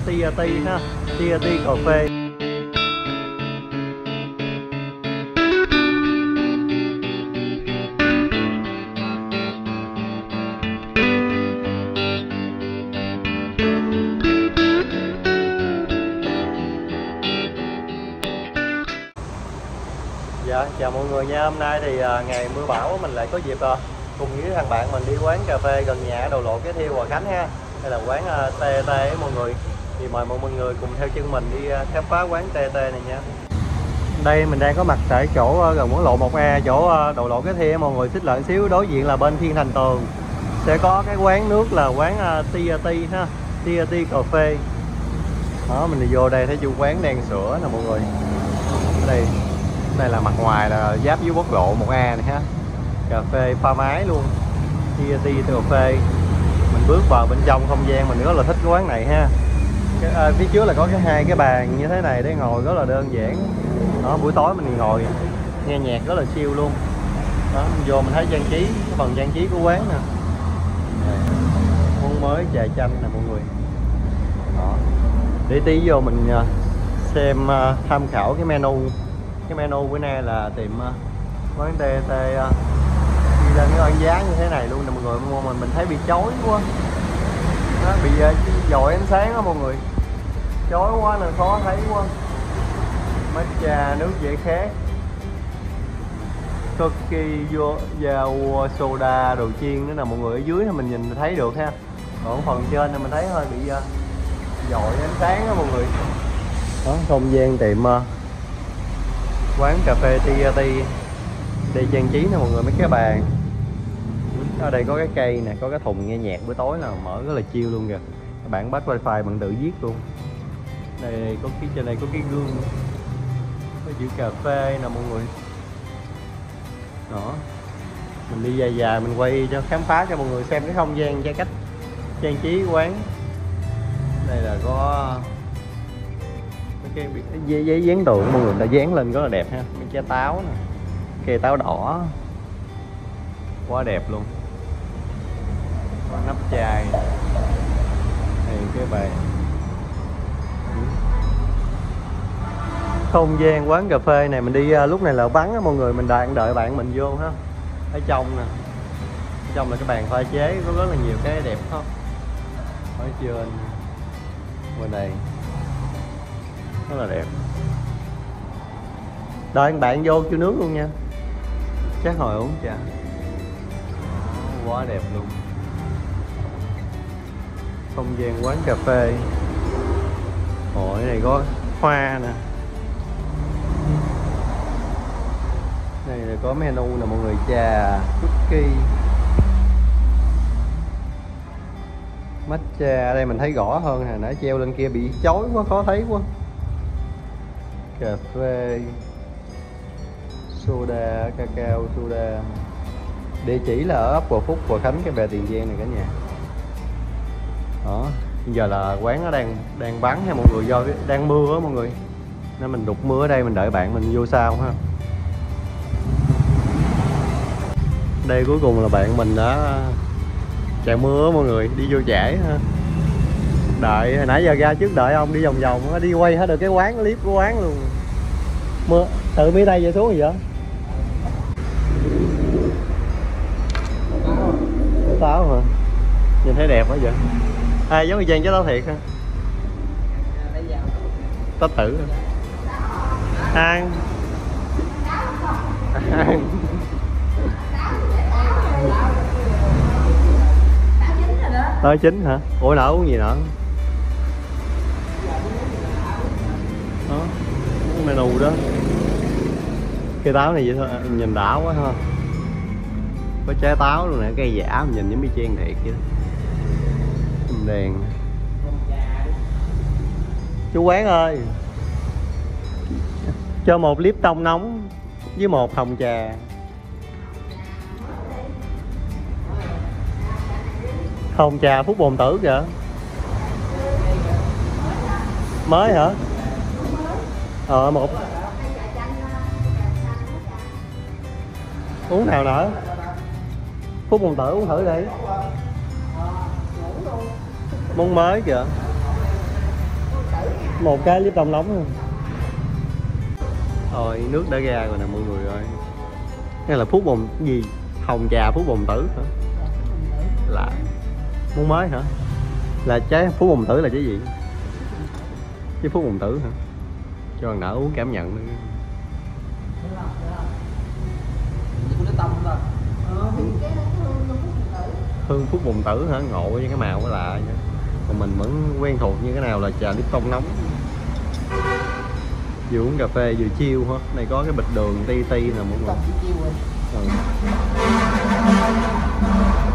Tea Tea ha, Tea Tea cà phê. Dạ, chào mọi người nha. Hôm nay thì ngày mưa bão mình lại có dịp cùng với thằng bạn mình đi quán cà phê gần nhà Đầu Lộ Cái Thiêu Hòa Khánh ha. Đây là quán TT ấy mọi người. Thì mời mọi người cùng theo chân mình đi khám phá quán TT này nha. Đây mình đang có mặt tại chỗ gần quán lộ 1A, chỗ Đầu Lộ Cái Thiêu mọi người. Xích lại xíu, đối diện là bên Thiên Thành Tường sẽ có cái quán nước là quán Tea Tea ha, Tea Tea cà phê. Đó, mình đi vô đây thấy chủ quán đang sửa nè mọi người. Đây là mặt ngoài là giáp với quốc lộ 1A này ha. Cà phê pha máy luôn, Tea Tea cà phê. Mình bước vào bên trong không gian mình rất là thích cái quán này ha. Phía trước là có hai cái bàn như thế này để ngồi rất là đơn giản. Đó, buổi tối mình ngồi nghe nhạc rất là chill luôn. Đó, mình vô mình thấy trang trí, cái phần trang trí của quán nè. Món mới trà chanh nè mọi người. Đó. Để tí vô mình xem tham khảo cái menu. Cái menu bữa nay là tiệm quán TT đi lên cái con giá như thế này luôn nè mọi người. Mình thấy bị chói quá. Nó bị dội ánh sáng đó mọi người. Chói quá nên khó thấy quá. Matcha, nước giải khát, cookie, dao, soda, đồ chiên nữa nè mọi người. Ở dưới thì mình nhìn thấy được ha. Còn phần trên thì mình thấy hơi bị dội ánh sáng đó mọi người. Đó, không gian tiệm quán cà phê Tea Tea. Đây trang trí nè mọi người, mấy cái bàn. Ở đây có cái cây nè, có cái thùng nghe nhạc buổi tối là mở rất là chill luôn kìa. Các bạn bắt wifi bạn tự viết luôn. Đây có cái trên đây có cái gương, có chữ cà phê nè mọi người. Đó, mình đi dài dài mình quay cho khám phá cho mọi người xem cái không gian, cái cách trang trí quán. Đây là có cái giấy dán tượng mọi người, ta dán lên rất là đẹp ha. Mấy trái táo nè, cây táo đỏ quá đẹp luôn. Có nắp chai này, cái bàn. Không gian quán cà phê này mình đi lúc này là vắng á mọi người, mình đang đợi bạn mình vô ha. Ở trong nè, ở trong là cái bàn pha chế có rất là nhiều cái đẹp không. Ở trên bên đây rất là đẹp. Đợi anh bạn vô cho nước luôn nha. Chắc hồi uống trà. Quá đẹp luôn. Không gian quán cà phê. Ồ, cái này có hoa nè. Đây là có menu nè mọi người, trà, cookie, matcha. Ở đây mình thấy rõ hơn nè, nãy treo lên kia bị chói quá, khó thấy quá. Cà phê, soda, cacao, soda. Địa chỉ là ở ấp Hòa Phúc, Hòa Khánh, cái bè Tiền Giang này cả nhà. Đó, bây giờ là quán nó đang vắng ha mọi người, do đang mưa á mọi người, nên mình đục mưa ở đây, mình đợi bạn mình vô sau ha. Đây cuối cùng là bạn mình đã chạy mưa á mọi người, đi vô trễ ha. Đợi hồi nãy giờ ra trước đợi ông đi vòng vòng đi quay hết được cái quán, clip của quán luôn. Mưa tự mấy tay về xuống rồi vậy? Táo hả? Nhìn thấy đẹp quá vậy. Giống như trang trái táo thiệt ha. Táo tử ăn tới chín hả? Ủa nở uống gì nữa? Đó, menu đó. Cây táo này vậy thôi, nhìn đã quá ha. Có trái táo luôn nè, cây giả mình nhìn giống như chen thiệt vậy. Đèn. Chú quán ơi, cho một Lipton nóng với một hồng trà. Hồng trà Phúc Bồn Tử kìa. Mới hả? Một. Uống nào nữa? Phúc Bồn Tử uống thử đi. Món mới kìa. Một cái Lipton nóng luôn. Rồi nước đã ra rồi nè mọi người ơi. Đây là Phúc Bồn gì? Hồng trà Phúc Bồn Tử hả? Là muốn mới hả? Là trái Phúc Bồn Tử là trái gì? Trái Phúc Bồn Tử hả? Cho thằng nở uống cảm nhận nữa. Hương Phúc Bồn Tử hả? Ngộ với cái màu nó lạ vậy. Còn mình vẫn quen thuộc như cái nào là trà Lipton nóng. Vừa uống cà phê vừa chiêu hả? Này có cái bịch đường ti ti nè mọi người. Ừ.